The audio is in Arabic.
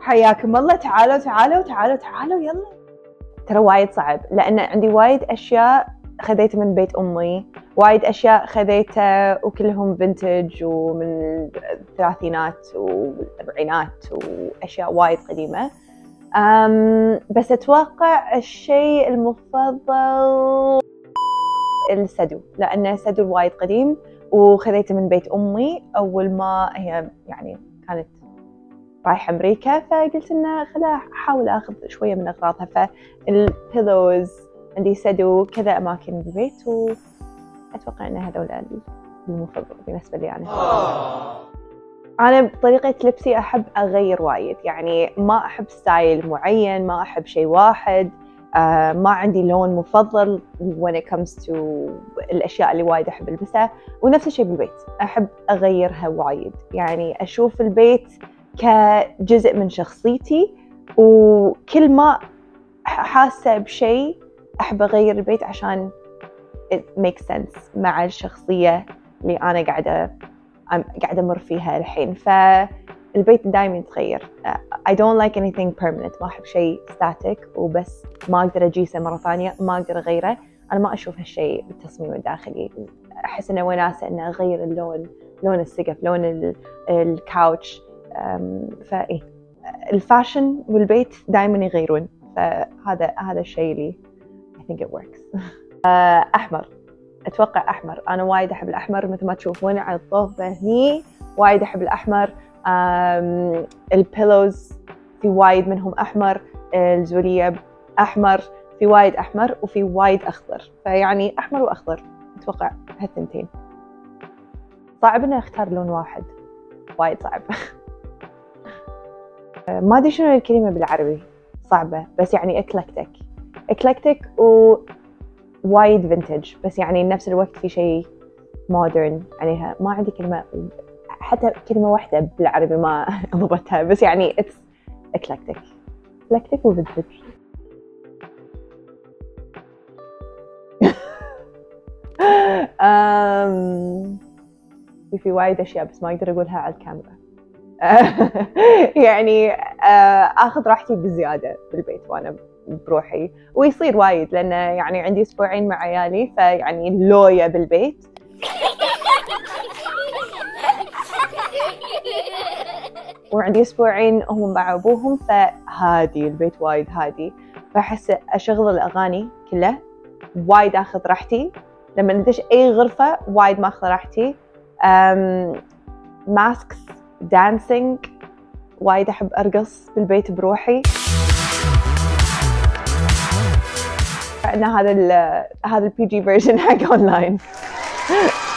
حياكم الله، تعالوا تعالوا تعالوا تعالوا يلا. ترى وايد صعب لأن عندي وايد أشياء خذيتها من بيت أمي، وايد أشياء خذيتها وكلهم فينتج ومن الثلاثينات والأربعينات وأشياء وايد قديمة. بس أتوقع الشيء المفضل السدو، لأن السدو وايد قديم وخذيته من بيت أمي أول ما هي يعني كانت رايحة أمريكا، فقلت إنه خلا أحاول أخذ شوية من أغراضها. فالبيلوز عندي سدو كذا أماكن بالبيت، وأتوقع إن هذول المفضل بالنسبة لي أنا بطريقة لبسي أحب أغير وايد، يعني ما أحب ستايل معين، ما أحب شيء واحد، ما عندي لون مفضل when it comes to الأشياء اللي وايد أحب ألبسها. ونفس الشيء بالبيت أحب أغيرها وايد، يعني أشوف البيت كجزء من شخصيتي، وكل ما حاسة بشيء أحب أغير البيت عشان it makes sense مع الشخصية اللي أنا قاعدة أمر فيها الحين. فالبيت دائما يتغير. I don't like anything permanent، ما أحب شيء static وبس ما أقدر أجيسه مرة ثانية، ما أقدر أغيره. أنا ما أشوف هالشيء بالتصميم الداخلي، أحس إنه وناسة إنه أغير اللون، لون السقف، لون الكاوتش. فإيه الفاشن والبيت دائما يغيرون، فهذا الشيء اللي I think it works. أحمر، أتوقع أحمر. أنا وايد أحب الأحمر، مثل ما تشوفون على الطوفة هني وايد أحب الأحمر. البيلوز في وايد منهم أحمر، الزولية أحمر، في وايد أحمر وفي وايد أخضر، فيعني أحمر وأخضر أتوقع هالثنتين. صعب إني أختار لون واحد، وايد صعب. ما أدري شنو الكلمة بالعربي، صعبة، بس يعني eclectic ووايد فينتج، بس يعني نفس الوقت في شيء مودرن عليها. ما عندي كلمة، حتى كلمة واحدة بالعربي ما ضبطتها، بس يعني it's eclectic وفينتج. في وايد أشياء بس ما أقدر أقولها على الكاميرا. يعني أخذ راحتي بزيادة بالبيت وأنا بروحي، ويصير وايد لأن يعني عندي أسبوعين مع عيالي، فيعني اللوية بالبيت. وعندي أسبوعين هم مع أبوهم، فهادي البيت وايد هادي، فأحس أشغل الأغاني كلها وايد أخذ راحتي. لما ندش أي غرفة وايد ما أخذ راحتي. ماسكس، دانسينج، وايد أحب أرقص بالبيت بروحي. أن هذا البي جي فيرجن حق أونلاين.